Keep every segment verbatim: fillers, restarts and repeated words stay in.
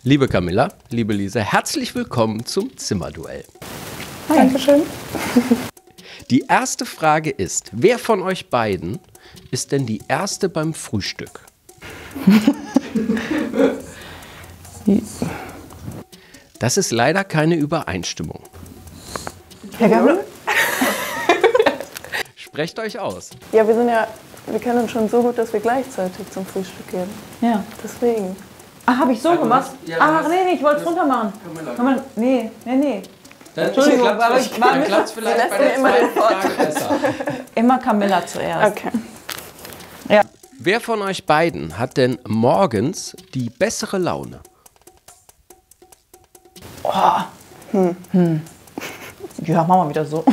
Liebe Camilla, liebe Lisa, herzlich willkommen zum Zimmerduell. Hi. Dankeschön. Die erste Frage ist, wer von euch beiden ist denn die Erste beim Frühstück? Das ist leider keine Übereinstimmung. Herr Gabriel? Sprecht euch aus. Ja, wir sind ja, wir kennen uns schon so gut, dass wir gleichzeitig zum Frühstück gehen. Ja. Deswegen. Ach, habe ich so Also gemacht? das- ja, Ach, das- nee, nee, ich wollte es das- runter machen. Kann man, nee, nee, nee. Dann Entschuldigung, klappt aber vielleicht, ich war dann mir- klappt's vielleicht lässt bei mir der immer den zweiten Frage besser. Immer Camilla zuerst. Okay. Ja. Wer von euch beiden hat denn morgens die bessere Laune? Oh. Hm. Hm. Ja, machen wir wieder so.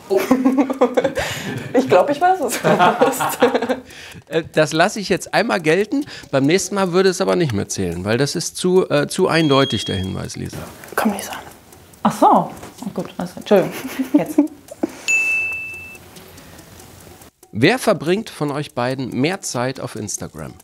Ich glaube, ich weiß es. Äh, Das lasse ich jetzt einmal gelten. Beim nächsten Mal würde es aber nicht mehr zählen, weil das ist zu, äh, zu eindeutig, der Hinweis, Lisa. Komm nicht an. Ach so. Oh, gut, also, Entschuldigung. Jetzt. Wer verbringt von euch beiden mehr Zeit auf Instagram?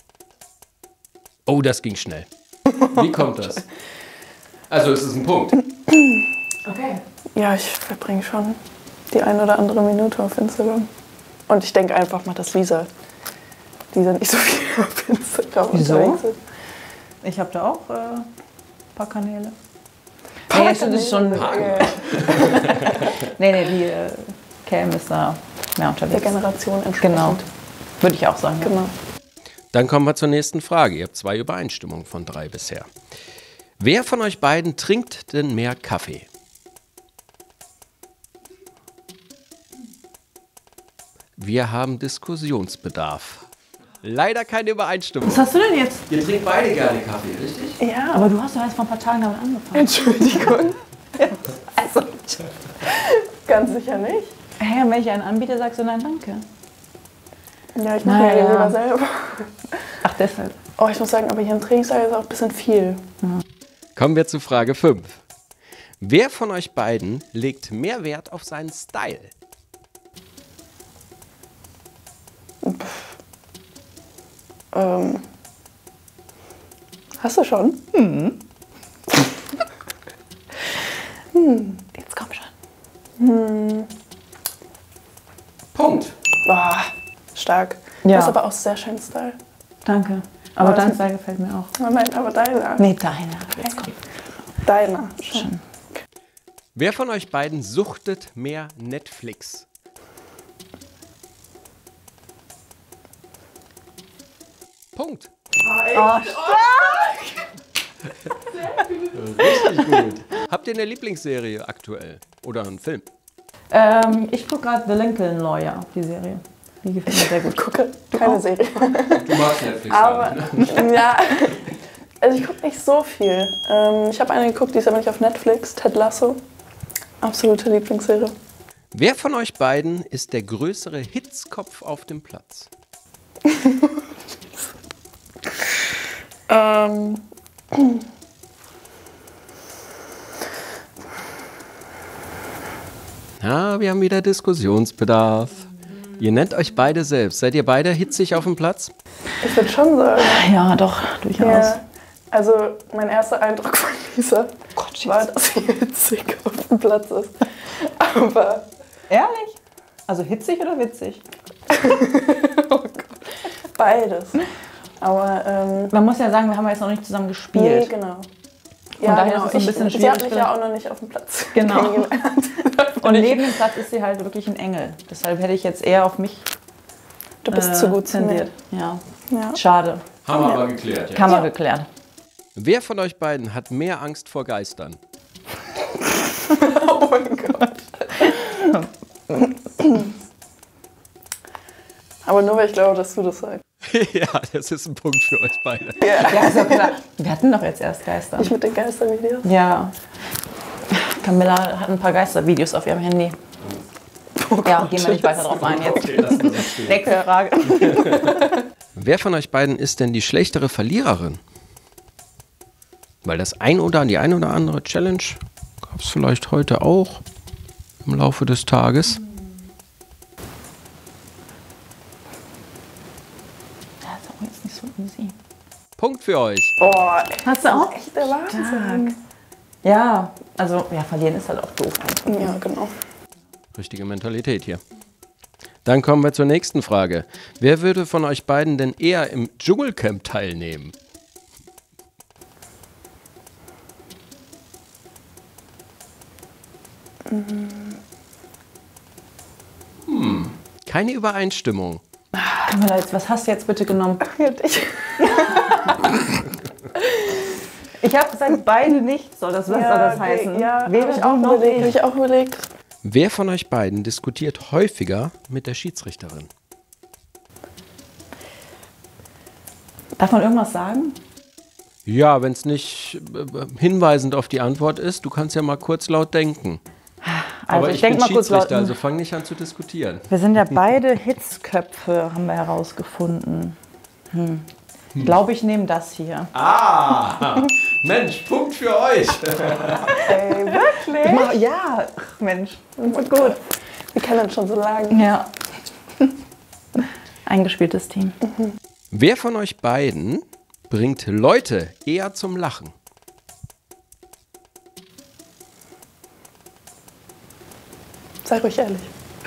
Oh, das ging schnell. Wie kommt das? Also es ist ein Punkt. Okay. Ja, ich verbringe schon die eine oder andere Minute auf Instagram. Und ich denke einfach mal, dass Lisa, Lisa nicht so viel auf Instagram Wieso? unterwegs ist. Ich habe da auch äh, ein paar Kanäle. Paar Nee, das ist schon. Kanäle. Nee, nee, die äh, Cam ist da mehr Der unterwegs. Generation entsprechend. Genau. Würde ich auch sagen. Ja. Genau. Dann kommen wir zur nächsten Frage. Ihr habt zwei Übereinstimmungen von drei bisher. Wer von euch beiden trinkt denn mehr Kaffee? Wir haben Diskussionsbedarf. Leider keine Übereinstimmung. Was hast du denn jetzt? Ihr trinkt beide gerne Kaffee, richtig? Ja, Aber du hast doch erst vor ein paar Tagen damit angefangen. Entschuldigung. Also, Ganz sicher nicht. hey, wenn ich einen anbiete, sagst du nein, danke. Ja, ich mache Na mir ja ja. lieber selber. Ach, deshalb. Oh, ich muss sagen, aber hier im Trainingssaal ist auch ein bisschen viel. Kommen wir zu Frage fünf. Wer von euch beiden legt mehr Wert auf seinen Style? Ähm, hast du schon? Jetzt komm schon. Punkt. Boah, stark. Ja. Das ist aber auch sehr schön Style. Danke. Aber Aber dein das- Style gefällt mir auch. Oh nein, aber deiner. Nee, deiner. Jetzt komm. Deiner. Schon. Wer von euch beiden suchtet mehr Netflix? Punkt. Oh, Richtig gut. Habt ihr eine Lieblingsserie aktuell? Oder einen Film? ähm, ich gucke gerade The Lincoln Lawyer, die Serie. Die gefällt mir sehr gut. Gucke, keine Serie. Du magst Netflix. Aber, ja, also ich gucke nicht so viel. Ähm, ich habe eine geguckt, die ist aber nicht auf Netflix. Ted Lasso. Absolute Lieblingsserie. Wer von euch beiden ist der größere Hitzkopf auf dem Platz? Ähm, Ja, wir haben wieder Diskussionsbedarf. Ihr nennt euch beide selbst. Seid ihr beide hitzig auf dem Platz? ich würde schon sagen, Ja, doch, durchaus. ja, also mein erster Eindruck von Lisa Gott, war, dass sie hitzig auf dem Platz ist. Aber Ehrlich? Also hitzig oder witzig? beides. Aber, ähm, Man muss ja sagen, wir haben ja jetzt noch nicht zusammen nee, gespielt. genau. daher ist es ein ich, bisschen sie hat schwierig mich ja auch noch nicht auf dem Platz Genau. kennengelernt. Und neben dem Platz ist sie halt wirklich ein Engel. Deshalb hätte ich jetzt eher auf mich Du bist äh, zu gut zu mir. tendiert. Ja, Ja. schade. Haben wir aber geklärt. Kann man geklärt. Wer von euch beiden hat mehr Angst vor Geistern? Oh mein Gott. Aber nur weil ich glaube, dass du das sagst. Ja, das ist ein Punkt für euch beide. Ja, ist ja klar. Wir hatten doch jetzt erst Geister. Ich mit den Geistervideos. Ja. Camilla hat ein paar Geistervideos auf ihrem Handy. Ja, gehen wir nicht weiter drauf ein jetzt. Okay, lassen wir das stehen. Nächste Frage. Wer von euch beiden ist denn die schlechtere Verliererin? Weil das ein oder die ein oder andere Challenge gab es vielleicht heute auch im Laufe des Tages. Das ist auch jetzt nicht so easy. Punkt für euch. Boah, Hast du auch? echt der Wahnsinn. Ja, also ja, verlieren ist halt auch doof. Einfach. Ja, genau. Richtige Mentalität hier. Dann kommen wir zur nächsten Frage. Wer würde von euch beiden denn eher im Dschungelcamp teilnehmen? Hm, keine Übereinstimmung. Camilla, jetzt, was hast du jetzt bitte genommen? Ja, dich. Ich habe gesagt, beide nicht, soll das, was Ja, soll das okay, heißen? Ja, Weder hab ich du auch noch überlegt. Hab ich. ich auch überlegt. Wer von euch beiden diskutiert häufiger mit der Schiedsrichterin? Darf man irgendwas sagen? Ja, wenn es nicht äh, hinweisend auf die Antwort ist, du kannst ja mal kurz laut denken. Also Aber ich, ich, denke bin mal kurz laut. Schiedsrichter, also fang nicht an zu diskutieren. Wir sind ja beide Hitzköpfe, haben wir herausgefunden. Hm. Ich glaube, ich nehme das hier. Ah, Mensch, Punkt für euch. Ey, wirklich? Mach- Ja, ach, Mensch. Gut. Wir kennen uns schon so lange. Ja. Eingespieltes Team. Wer von euch beiden bringt Leute eher zum Lachen? Sei ruhig ehrlich.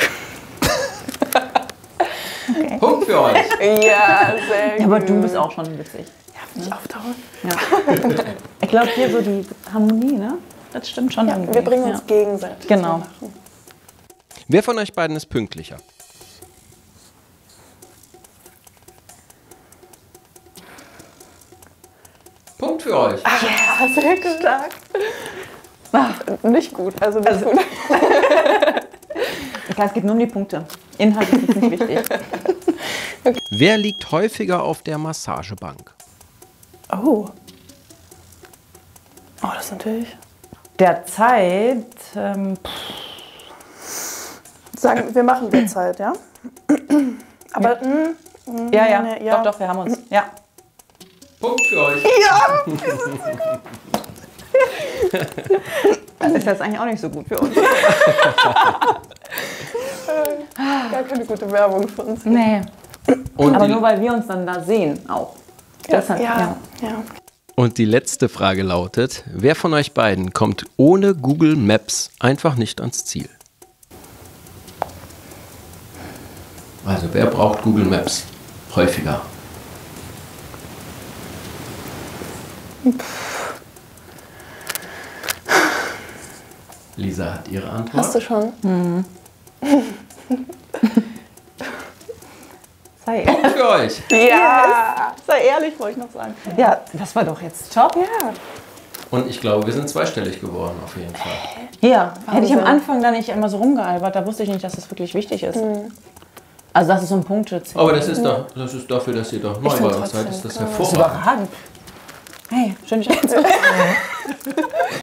Okay. Punkt für euch. Ja, sehr gut. Ja, aber du bist auch schon witzig. Nicht auftauchen. Ja. Ich glaube, hier so die Harmonie, ne? Das stimmt schon. Ja, irgendwie. wir bringen uns Ja. gegenseitig Genau. zum Lachen. Wer von euch beiden ist pünktlicher? Punkt für euch. Ja, sehr gut. Stark. Nicht gut, also nicht Also- gut. Ich weiß, es geht nur um die Punkte. Inhalt ist jetzt nicht wichtig. Wer liegt häufiger auf der Massagebank? Oh. Oh, das ist natürlich... Derzeit, ähm, Sagen, wir machen derzeit, ja? Aber, mh, ja, ja, nee, ja. doch, doch, wir haben uns. Ja. Punkt für euch. Das ist jetzt eigentlich auch nicht so gut für uns. Gar keine gute Werbung für uns. Nee. Und Aber die, nur weil wir uns dann da sehen auch. Das hat- ja, ja. und die letzte Frage lautet, wer von euch beiden kommt ohne Google Maps einfach nicht ans Ziel? Also wer braucht Google Maps häufiger? Lisa hat ihre Antwort. Hast du schon? Sei, Punkt für euch. Ja. sei ehrlich, wollte ich noch sagen. Ja, das war doch jetzt top. Ja. Und ich glaube, wir sind zweistellig geworden auf jeden Fall. Ja, hätte ich am Wahnsinn. Anfang da nicht immer so rumgealbert, da wusste ich nicht, dass das wirklich wichtig ist. Also das ist so ein Punkt. Aber das ist, doch, das ist dafür, dass ihr doch neu find bei uns trotzdem, seid, ist das klar. Das ist hervorragend. überragend. Hey, schön dich anzusehen.